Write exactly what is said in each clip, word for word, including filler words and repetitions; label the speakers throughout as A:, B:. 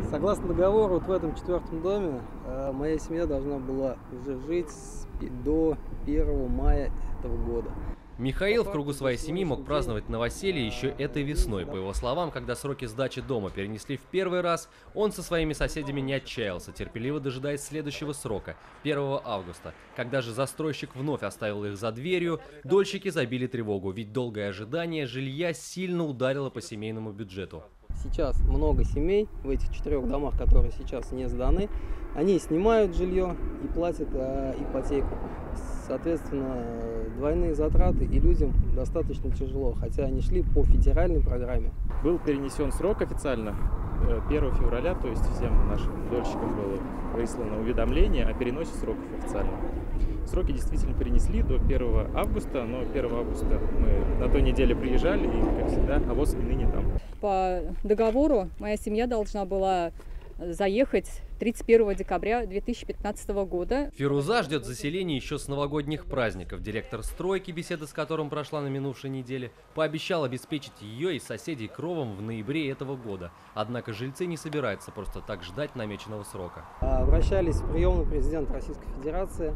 A: Согласно договору, вот в этом четвертом доме э, моя семья должна была уже жить с, до первого мая этого года.
B: Михаил в кругу своей семьи мог праздновать новоселье еще этой весной. По его словам, когда сроки сдачи дома перенесли в первый раз, он со своими соседями не отчаялся, терпеливо дожидаясь следующего срока – первого августа. Когда же застройщик вновь оставил их за дверью, дольщики забили тревогу, ведь долгое ожидание жилья сильно ударило по семейному бюджету.
A: Сейчас много семей в этих четырех домах, которые сейчас не сданы, они снимают жилье и платят э, ипотеку. Соответственно, двойные затраты, и людям достаточно тяжело, хотя они шли по федеральной программе.
C: Был перенесен срок официально первого февраля, то есть всем нашим дольщикам было выслано уведомление о переносе сроков официально. Сроки действительно перенесли до первого августа, но первого августа мы на той неделе приезжали, и, как всегда, авось и ныне там.
D: По договору моя семья должна была заехать тридцать первого декабря две тысячи пятнадцатого года.
B: Фируза ждет заселения еще с новогодних праздников. Директор стройки, беседа с которым прошла на минувшей неделе, пообещал обеспечить ее и соседей кровом в ноябре этого года. Однако жильцы не собираются просто так ждать намеченного срока.
A: Обращались в приемный президент Российской Федерации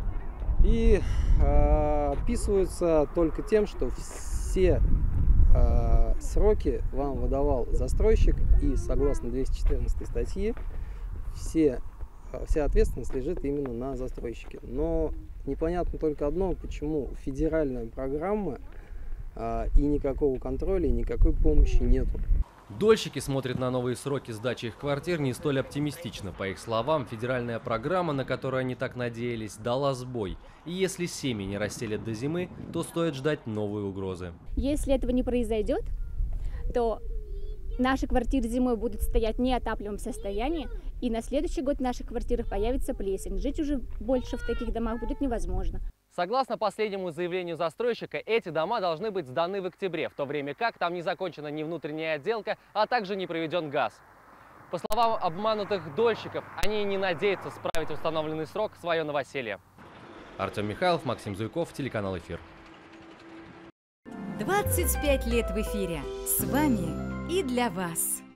A: и э, отписываются только тем, что все э, сроки вам выдавал застройщик, и согласно двести четырнадцатой статьи все, вся ответственность лежит именно на застройщике. Но непонятно только одно, почему федеральная программа э, и никакого контроля, и никакой помощи нету.
B: Дольщики смотрят на новые сроки сдачи их квартир не столь оптимистично. По их словам, федеральная программа, на которую они так надеялись, дала сбой. И если семьи не расселят до зимы, то стоит ждать новые угрозы.
E: Если этого не произойдет, то наши квартиры зимой будут стоять в неотапливаемом состоянии, и на следующий год в наших квартирах появится плесень. Жить уже больше в таких домах будет невозможно.
B: Согласно последнему заявлению застройщика, эти дома должны быть сданы в октябре, в то время как там не закончена ни внутренняя отделка, а также не проведен газ. По словам обманутых дольщиков, они не надеются справить установленный срок свое новоселье. Артем Михайлов, Максим Зуйков, телеканал «Эфир».
F: двадцать пять лет в эфире. С вами и для вас.